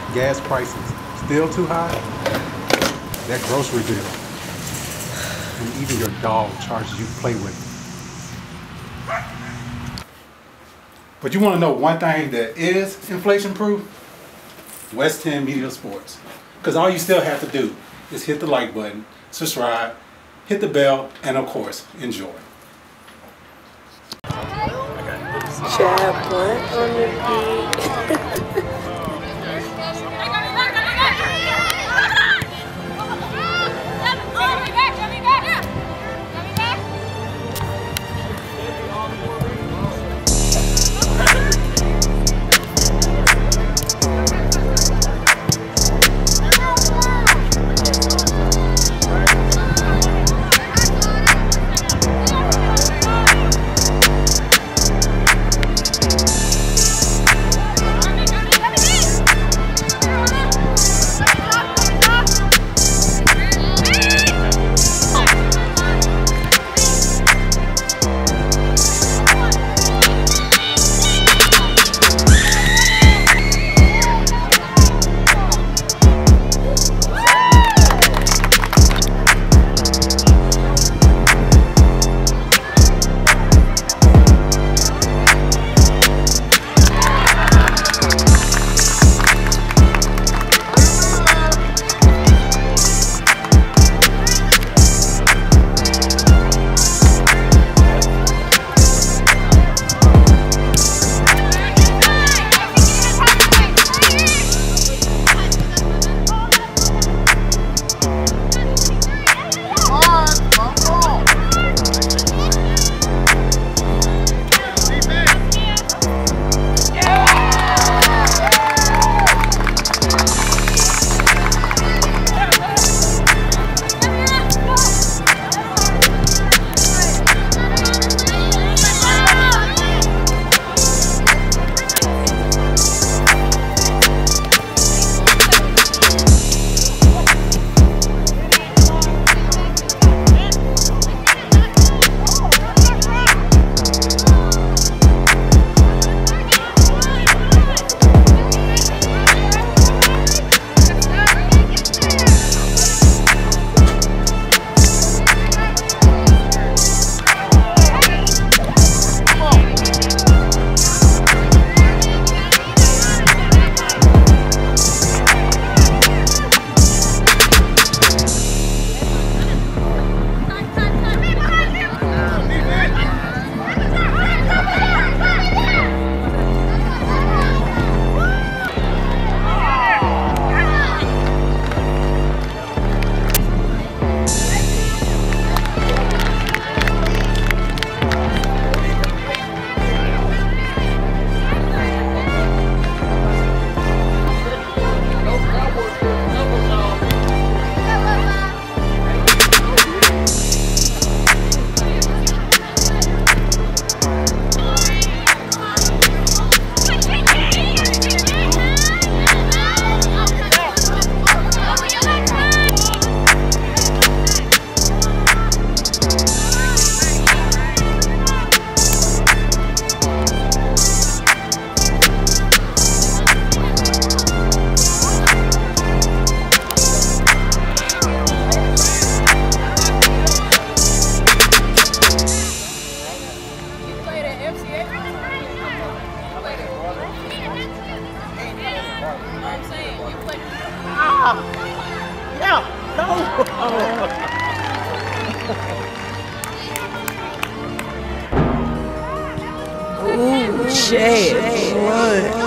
gas prices still too high, that grocery bill, and even your dog charges you to play with. But you want to know one thing that is inflation-proof? West 10 Media Sports. Because all you still have to do is hit the like button, subscribe, hit the bell, and of course, enjoy. Chad Blunt on the beat. Ooh, Chad Blunt.